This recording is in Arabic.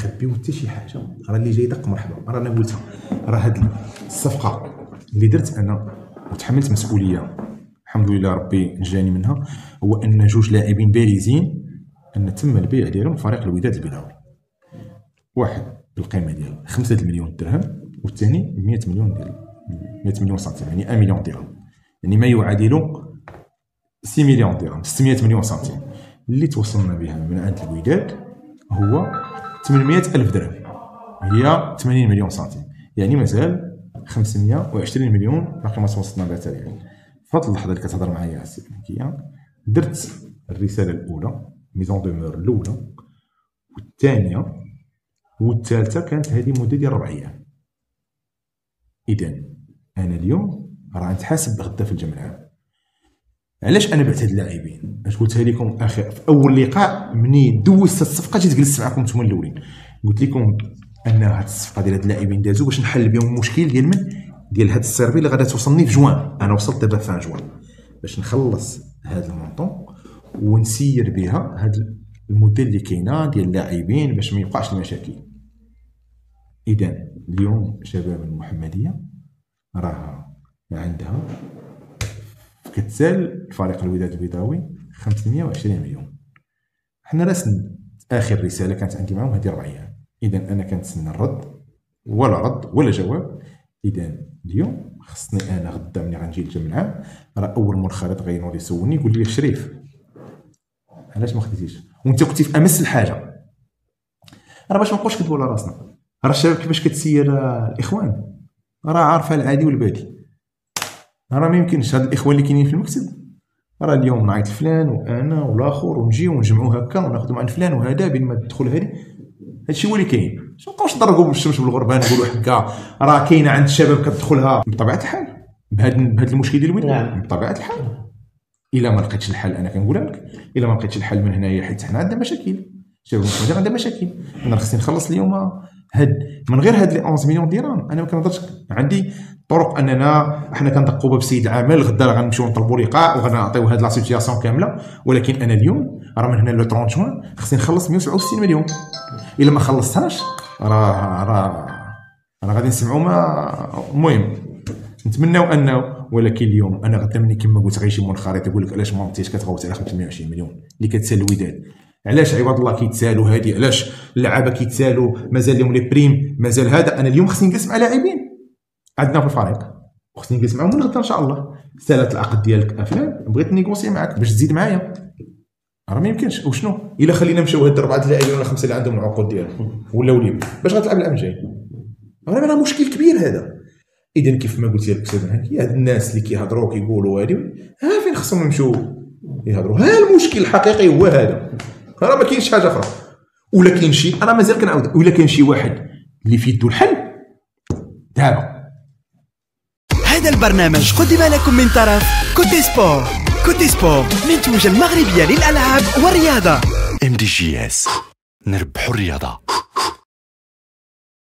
نخبيو حتى شي حاجه، راه اللي جاي دق مرحبا. رانا قلتها، راه هاد الصفقه اللي درت انا وتحملت مسؤوليه الحمد لله ربي نجاني منها، هو ان جوج لاعبين بارزين ان تم البيع ديالهم فريق الوداد البيضاوي، واحد بالقيمه ديال 5 مليون درهم والثاني 100 مليون ديال 100 مليون سنتيم، يعني 1 مليون درهم، يعني ما يعادل 6 مليون درهم، 600 مليون سنتيم. اللي توصلنا بها من عند الوداد هو 800 ألف درهم، هي 80 مليون سنتيم، يعني مازال 520 مليون باقي ما توصلنا بها حتى الآن. في هاد اللحظه اللي كتهضر معايا السي بنكيه درت الرساله الاولى ميزون دومور الاولى والثانيه والثالثه، كانت هذه مده ديال 4 ايام. اذا انا اليوم راه نتحاسب غدا في الجمع العام. علاش انا بعت هاد اللاعبين؟ اش قلتها لكم اخر في اول لقاء مني دوزت الصفقه، جيت جلست معكم نتوما الاولين قلت لكم ان هاد الصفقه ديال هاد اللاعبين دازو باش نحل بهم المشكل ديال ديال هاد السيرفي اللي غادا توصلني في جوان. انا وصلت دابا في جوان باش نخلص هاد المونطون ونسير بها هاد المده اللي كاينه ديال اللاعبين باش ما يوقعش المشاكل. اذا اليوم شباب المحمديه راه عندها كتسال فريق الوداد البيضاوي 520 مليون. حنا راسل اخر رساله كانت عندي معاهم هذه 4 ايام. اذا انا كنتسنى الرد، ولا رد ولا جواب. اذا اليوم خصني انا غدا ملي غنجي للجمع العام راه اول منخرط غينوض يسولني يقول لي شريف علاش ما خديتيش وانت كنتي في امس الحاجه. راه باش ما نبقاوش كذبوا على راسنا، راه الشباب كيفاش كتسير الاخوان راه عارفه العادي والبادي. راه ما يمكنش هاد الاخوان اللي كاينين في المكتب راه اليوم نعيط لفلان وانا والاخر ونجيو ونجمعوا هكا وناخذوا مع فلان وهذا بين ما تدخل هذه. هادشي هو اللي كاين. ما نبقاوش نضربوا بالشمس بالغربان نقولوا حكا راه كاينه عند الشباب كتدخلها. بطبيعه الحال بهذا المشكل ديال الوداد بطبيعه الحال الا ما لقيتش الحل انا كنقولها لك، الا ما لقيتش الحل من هنايا حيت حنا عندنا مشاكل، شباب المحمديه عندها مشاكل. انا خصني نخلص اليوم هاد من غير هاد لي 11 مليون درهم. انا ما كنهضرش، عندي طرق اننا حنا كندقوا باب سيد العمل غدا غنمشيو نطلبوا لقاء وغنعطيو هاد لا سيتياسيون كامله. ولكن انا اليوم راه من هنا ل 30 جوان خصني نخلص 167 مليون. الا ما خلصتهاش راه غادي نسمعوا ما المهم نتمناو انه. ولكن اليوم انا غدا مني كما قلت غير شي منخرط يقول لك علاش ما عطيتيش كتغوت على 520 مليون اللي كتسال الوداد. علاش عباد الله كيتسالوا هادي؟ علاش اللعابه كيتسالوا مازال لهم لي بريم مازال هذا؟ انا اليوم خصني نجلس مع لاعبين عندنا في الفريق وخصني نجلس معاهم من غدا ان شاء الله. سالات العقد ديالك افلان بغيت نيغوسي معاك باش تزيد معايا. راه ما يمكنش. وشنو الا خلينا نمشيو هاد 4 اللاعبين ولا 5 اللي عندهم العقود ديالهم ولاو ليبر باش غتلعب العام الجاي؟ راه مشكل كبير هذا. اذا كيف ما قلت لك استاذ هاني هاد الناس اللي كيهضروا كيقولوا هادي فين خصهم يمشيو يهضروا؟ المشكل الحقيقي هو هذا. راه ما كاينش حاجه اخرى. ولا كاين شي انا مازال كنعاود ولا كاين شي واحد اللي في يدو الحل دابا. هذا البرنامج قدم لكم من طرف كوتي سبور. كوتي سبور منتوجة المغربية للألعاب والرياضة. MDGS نربحوا الرياضة.